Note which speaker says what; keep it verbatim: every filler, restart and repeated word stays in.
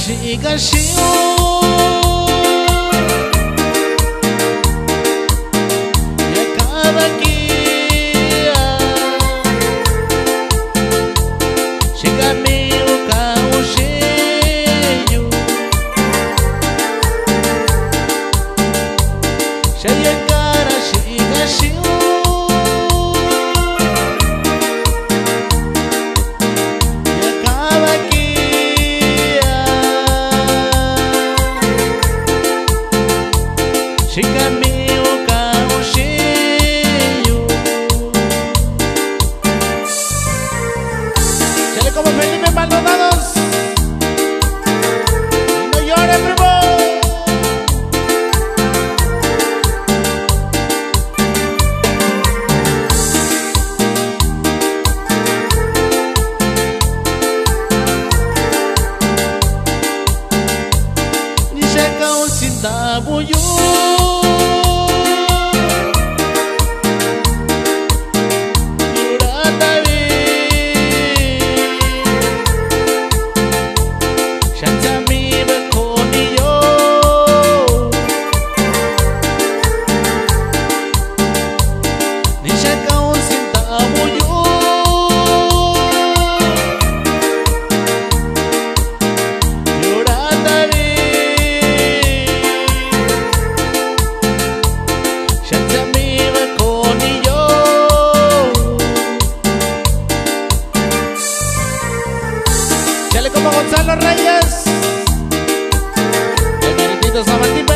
Speaker 1: siga siu e a cada dia chega meu carro cheio, cheia cara siga siu chega meu carro cheio. Chale como Felipe Maldonados. Y no llore, primo. Ni chega um centavo yo. Chale como Gonzalo Reyes, el meritito Sabatini.